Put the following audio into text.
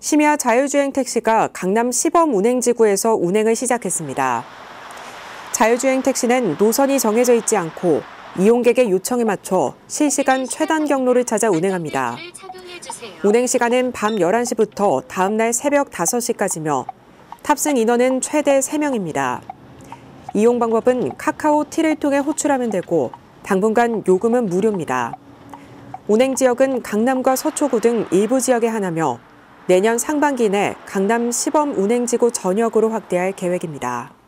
심야 자율주행 택시가 강남 시범 운행지구에서 운행을 시작했습니다. 자율주행 택시는 노선이 정해져 있지 않고 이용객의 요청에 맞춰 실시간 최단 경로를 찾아 운행합니다. 운행 시간은 밤 11시부터 다음 날 새벽 5시까지며 탑승 인원은 최대 3명입니다. 이용 방법은 카카오 티를 통해 호출하면 되고 당분간 요금은 무료입니다. 운행 지역은 강남과 서초구 등 일부 지역에 한하며 내년 상반기 내 강남 시범 운행지구 전역으로 확대할 계획입니다.